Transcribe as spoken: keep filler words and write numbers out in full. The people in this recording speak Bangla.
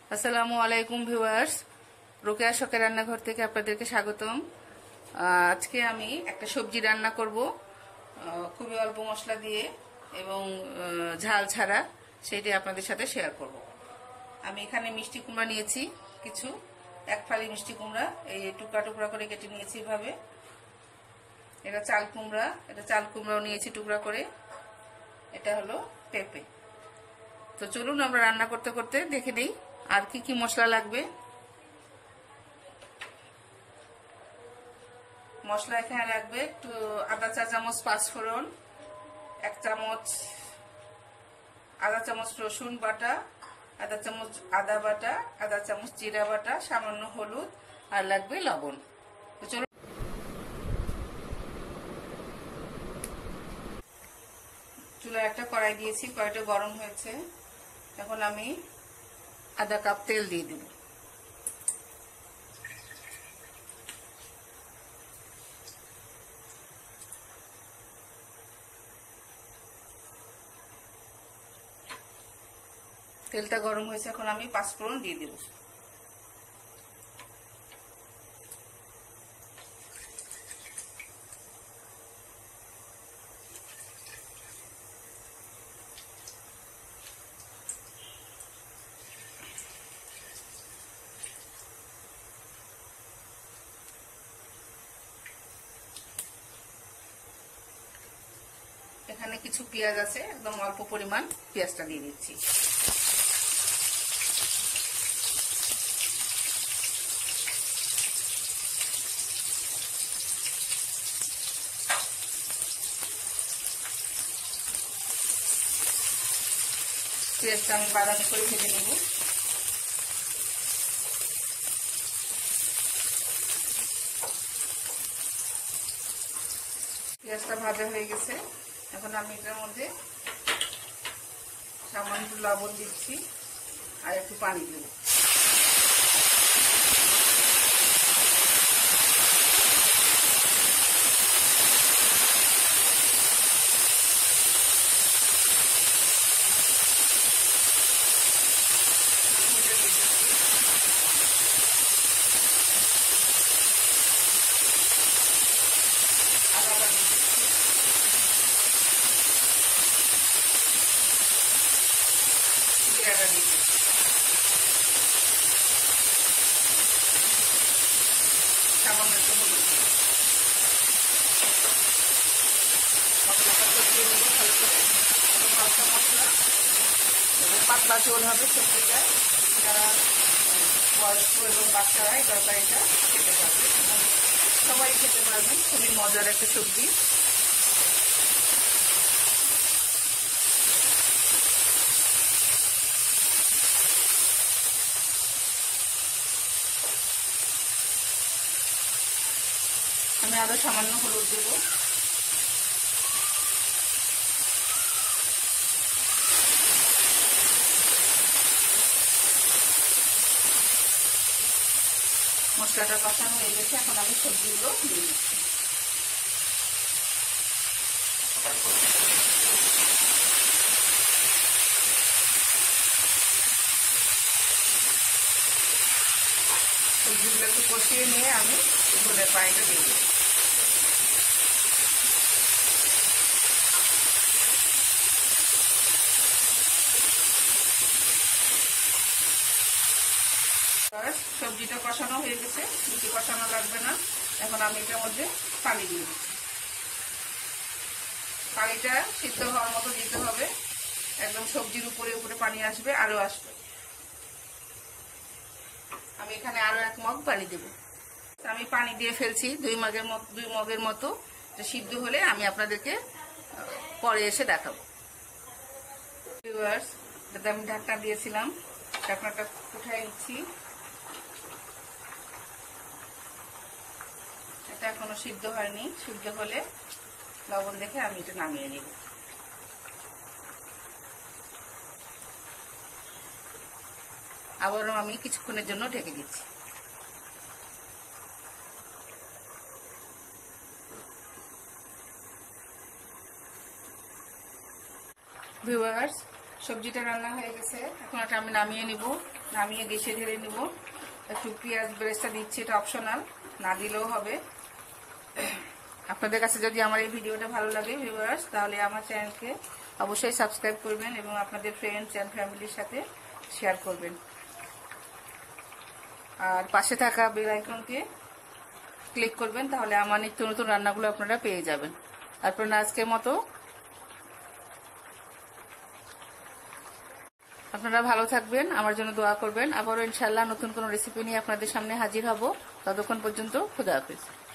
আসসালামু আলাইকুম ভিউয়ার্স, রোকেয়া শখের রান্নাঘর থেকে আপনাদেরকে স্বাগতম। আজকে আমি একটা সবজি রান্না করব খুবই অল্প মশলা দিয়ে এবং ঝাল ছাড়া, সেটি আপনাদের সাথে শেয়ার করব। আমি এখানে মিষ্টি কুমড়া নিয়েছি কিছু, এক ফালি মিষ্টি কুমড়া এই টুকরা টুকরা করে কেটে নিয়েছি এভাবে। এটা চাল কুমড়া, এটা চাল কুমড়াও নিয়েছি টুকরা করে। এটা হলো পেঁপে। তো চলুন আমরা রান্না করতে করতে দেখে নিই আর কি কি মশলা লাগবে। মশলা এখানে লাগবে একটু আদা চা চামচ পাঁচফোড়ন, এক চামচ আদা চামচ রসুন বাটা, আদা চামচ আদা বাটা, আদা চামচ জিরা বাটা, সামান্য হলুদ আর লাগবে লবণ। তো চলুন, চুলায় একটা কড়াই দিয়েছি, কড়াইটা গরম হয়েছে। এখন আমি আধা কাপ তেল দিয়ে দেব। তেলটা গরম হয়েছে, এখন আমি পাঁচফোড়ন দিয়ে দেব। এখানে কিছু পেঁয়াজ আছে, একদম অল্প পরিমাণ পেঁয়াজটা দিয়ে দিচ্ছি। পেঁয়াজটা আমি বাদামি করে ভেজে নেব। পেঁয়াজটা ভাজা হয়ে গেছে, এখন আমি এটার মধ্যে সামান্য লবণ দিচ্ছি আর একটু পানি দেব। সামান্য একটু হলুদ হালকা মশলা এবং পাতলা ঝোল হবে সবজিটা। যারা বয়স্ক এবং বাচ্চারা এই তরকারিটা খেতে পারবে, সবাই খেতে পারবেন। খুবই মজার একটা সবজি। আমি আরো সামান্য হলুদ দেব। মশলাটা কষানো হয়ে গেছে, এখন আমি সবজিগুলো দিয়ে দিচ্ছি। সবজিগুলো একটু কষিয়ে নিয়ে আমি ঝোলের পানিটা দিয়ে দিই। সবজিটা কষানো হয়ে গেছে, বেশি কষানো লাগবে না। এখন আমি এটার মধ্যে পানি দিয়ে দিচ্ছি। পানিটা সিদ্ধ হওয়ার মতো দিতে হবে, একদম সবজির উপরে উপরে পানি আসবে, আরো আসবে। আমি এখানে আরো এক মগ পানি দেব। আমি পানি দিয়ে ফেলছি দুই মগের মতো দুই মগের মতো সিদ্ধ হলে আমি আপনাদেরকে পরে এসে দেখাবো। আমি ঢাকনা দিয়েছিলাম, ঢাকনাটা উঠাই নিচ্ছি। এটা এখনো সিদ্ধ হয়নি, সিদ্ধ হলে লবণ দেখে আমি এটা নামিয়ে নিব। আবারও আমি কিছুক্ষণের জন্য ঢেকে দিচ্ছি। ভিউয়ার্স, সবজিটা রান্না হয়ে গেছে, এখন এটা আমি নামিয়ে নিব। নামিয়ে গ্যাসে ঢেলে নিব। একটু পেঁয়াজ বেরেস্তা দিচ্ছি, এটা অপশনাল, না দিলেও হবে। আপনাদের কাছে যদি আমার এই ভিডিওটা ভালো লাগে ভিউয়ার্স, তাহলে আমার চ্যানেলকে অবশ্যই সাবস্ক্রাইব করবেন এবং আপনাদের ফ্রেন্ডস অ্যান্ড ফ্যামিলির সাথে শেয়ার করবেন। আর পাশে থাকা বেল আইকনকে ক্লিক করবেন, তাহলে আমার নিত্য নতুন রান্নাগুলো আপনারা পেয়ে যাবেন। আপনারা আজকের মতো আপনারা ভালো থাকবেন, আমার জন্য দোয়া করবেন। আবারও ইনশাআল্লাহ নতুন কোনো রেসিপি নিয়ে আপনাদের সামনে হাজির হব। ততক্ষণ পর্যন্ত খুদা হাফেজ।